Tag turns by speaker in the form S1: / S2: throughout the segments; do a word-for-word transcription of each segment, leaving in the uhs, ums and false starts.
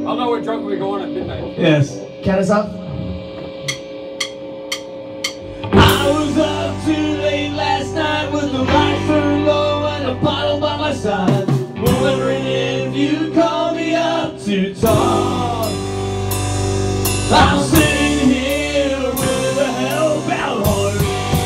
S1: I'll know what drunk we're going at midnight.
S2: Yes.
S3: Count us up.
S2: I was up too late last night with the lights turned low and a bottle by my side, wondering if you'd call me up to talk. I'm sitting here with a hellbound heart.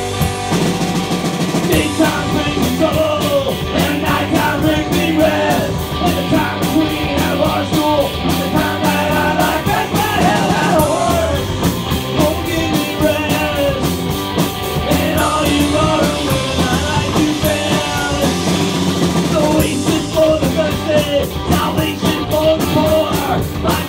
S2: Daytime brings me trouble, and nighttime brings me rest. And the time between our bar stool and the time that I like, that's my hellbound heart. Won't give me rest. And all you modern women I like to best. The waste is for the thirsty, salvation for the poor.